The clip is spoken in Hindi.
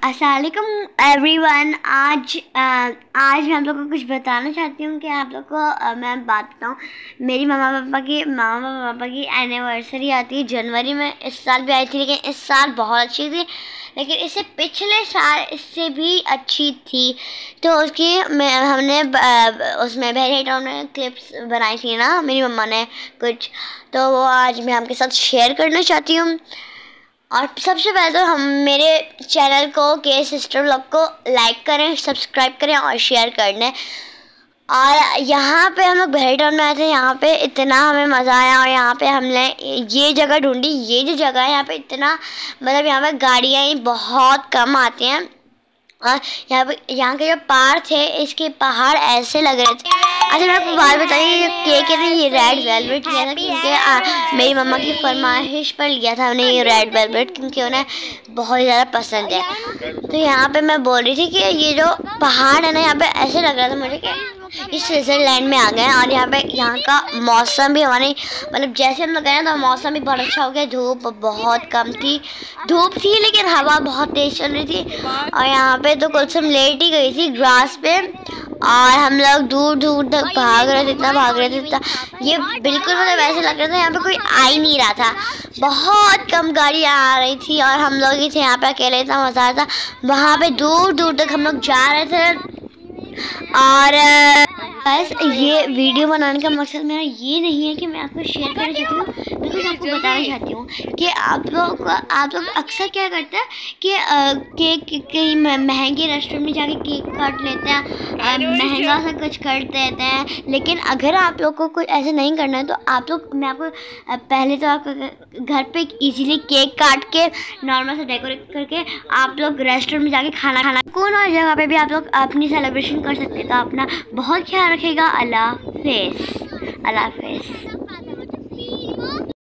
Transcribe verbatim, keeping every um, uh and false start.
अस्सलाम वालेकुम एवरीवन। आज आ, आज मैं आप लोगों को कुछ बताना चाहती हूँ कि आप लोग को आ, मैं बात बताऊँ। मेरी मामा पापा की मामा पापा की एनिवर्सरी आती है जनवरी में। इस साल भी आई थी, लेकिन इस साल बहुत अच्छी थी, लेकिन इससे पिछले साल इससे भी अच्छी थी। तो उसकी मैं हमने उसमें बहरी टाउन में क्लिप्स बनाई थी ना मेरी मम्मा ने कुछ, तो वो आज मैं आपके साथ शेयर करना चाहती हूँ। और सबसे पहले तो हम मेरे चैनल को के सिस्टर व्लॉग को लाइक करें, सब्सक्राइब करें और शेयर कर दें। और यहाँ पे हम लोग बहरी टाउन में आए थे, यहाँ पे इतना हमें मज़ा आया। और यहाँ पे हमने ये जगह ढूंढी, ये जो जगह है यहाँ पे इतना मतलब यहाँ पे गाड़ियाँ ही बहुत कम आती हैं। और यहाँ पे यहाँ के जो पहाड़ थे, इसके पहाड़ ऐसे लग रहे थे। अच्छा मैं आपको बात बताइए, ये केक है ना, ये रेड वेलवेट लिया था क्योंकि मेरी मम्मा की फरमाइश पर लिया था हमने ये रेड वेलवेट, क्योंकि उन्हें बहुत ज़्यादा पसंद है। तो यहाँ पे मैं बोल रही थी कि ये जो पहाड़ है ना, यहाँ पे ऐसे लग रहा था मुझे कि इस स्विट्ज़रलैंड में आ गए। और यहाँ पे यहाँ का मौसम भी हमारे मतलब जैसे हम लोग गए तो मौसम भी बहुत अच्छा हो गया। धूप बहुत कम थी, धूप थी लेकिन हवा बहुत तेज़ चल रही थी। और यहाँ पे तो कुलसुम लेट ही गई थी ग्रास पे, और हम लोग दूर दूर तक भाग रहे थे, इतना भाग रहे थे इतना, ये बिल्कुल मतलब ऐसे लग रहा था यहाँ पे कोई आ ही नहीं रहा था। बहुत कम गाड़ियाँ आ रही थी और हम लोग ही थे यहाँ पे अकेले, इतना मज़ा आ रहा था। वहाँ पे दूर दूर तक हम लोग जा रहे थे। और बस ये वीडियो बनाने का मकसद मेरा ये नहीं है कि मैं आपको शेयर करना चाहती हूँ, मैं कुछ आपको बताना चाहती हूँ कि आप लोग आप लोग अक्सर क्या करते हैं कि केक कहीं महंगे रेस्टोरेंट में जाके केक काट लेते हैं, महंगा सा कुछ कर देते हैं। लेकिन अगर आप लोग को कुछ ऐसे नहीं करना है तो आप लोग मैं आपको पहले तो आपको घर पे इजीली केक काट के नॉर्मल सा डेकोरेट करके आप लोग रेस्टोरेंट में जाके खाना खाना कौन और जगह पे भी आप लोग अपनी सेलिब्रेशन कर सकते हैं। तो अपना बहुत ख्याल रखेगा। अल्लाह हाफिज़, अल्लाह हाफिज़।